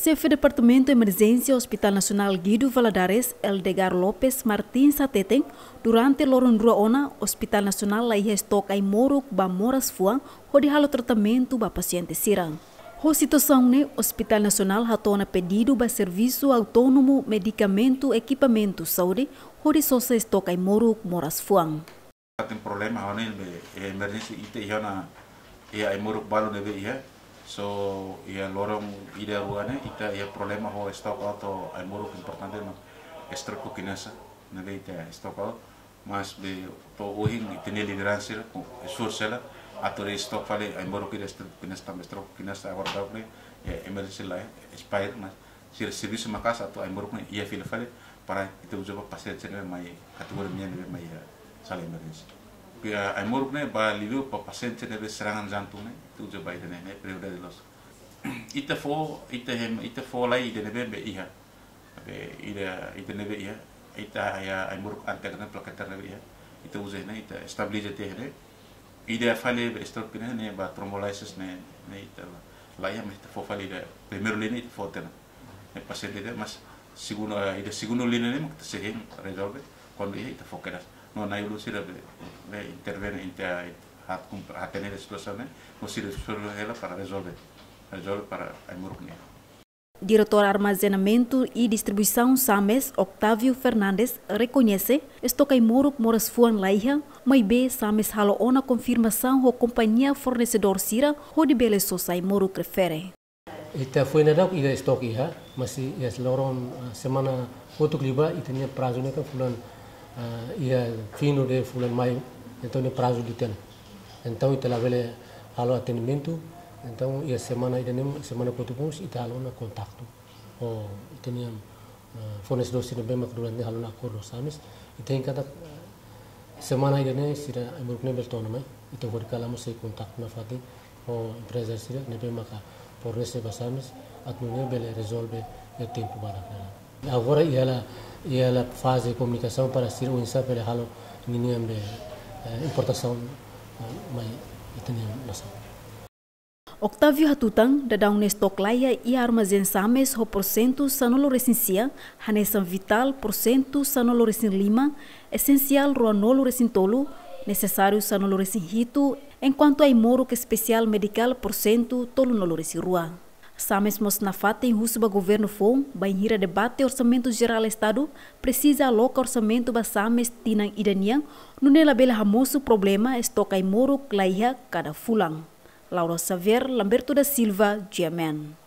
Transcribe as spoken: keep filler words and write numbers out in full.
Chefe Departamento Emergência Hospital Nacional Guido Valadares, Eldegar Lopes Martins Sateten, durante lorun rua ona, Hospital Nacional lai estoque ai moruk ba moras fuang, hodi halo tratamento ba paciente sirang. Ho situação ne, Hospital Nacional hatona pedido ba serviço autônomo, medicamento, equipamento, saúde, hodi sosa estoque ai moruk moras fuang. Tem problema hone be emergency ite iana ia ai moruk balu debe ia. So ia lorong ida ruane ita ia problema ho stock auto ai moruk importante no estructura kinasa nebe ita stock out mas be to uhin itene liderança com sursela atore stock fale ai moruk ida estructura kinasa tam estructura kinasa agora dobre emergency lá expire mas se serviço makas atau ai moruk ia file fale para ita ujoba paciente nebe mai kategori minha nebe mai sala emergency Pia ai moruk ne ba liu pa paciente nebe serangan jantung ne tu jo bai dene ne periode de los ita fo ita hem ita fo lai de nebe be iha be ida ita nebe iha ita ya ai moruk ante kana plakata nebe iha ita uze ne ita stabilize te ne ida fale be stroke ne ne ba thrombolysis ne ne ita la ya me ita fo fale de primeiro linha ita fo tena ne paciente de mas segundo ida segundo linha ne makta se resolve quando ita fo quedas no na ilu sira be be intervene inta hat hat tener situação né no sira ela para resolver resolver para a morukne. Diretor Armazenamento e Distribuição SAMES, Octavio Fernandes, reconhece estoque ai moruk moras fuan laiha, mas be SAMES halo ona confirmação ho companhia fornecedor sira ho de bele sosai moruk refere. Ita foi na dau ida estoque ha, mas ia loron semana outro liba itanya prazo ne ka fulan ia fino de fulan maio, então ne prazo de ten. Então ita la vele halo atendimento. Então, ia semana ida nem semana potupus ita halo na kontakto. Oh, itaniam fornecedor sira bem mak durante halo na acordo SAMES. Ita em cada semana ida nem sira amuruk ne beltona mai. Ita vor kala mo sei kontakto na fati o empresa sira ne bem mak fornece ba SAMES atno ne bele resolve e tempo para ela. Agora ia la ia la fase de comunicação para sira o insa pele halo niniam be importação mai itaniam nossa. Octavio Hatutang, da daun estok laia e armazém SAMES ho porcento sanolo recensia, hanesan vital porcento sanolo recin lima, essencial ruanolo recin tolo, necessário sanolo recin hito, enquanto ai moruk especial medical porcento tolo nolo recin rua. SAMES mos na fata em rusuba governo fom, ba hira debate orçamento geral estado, precisa aloca orçamento ba SAMES tinang idaniang, nunela bela hamoso problema estok ai moruk laia cada fulang. Laura Xavier, Lamberto da Silva, G M N.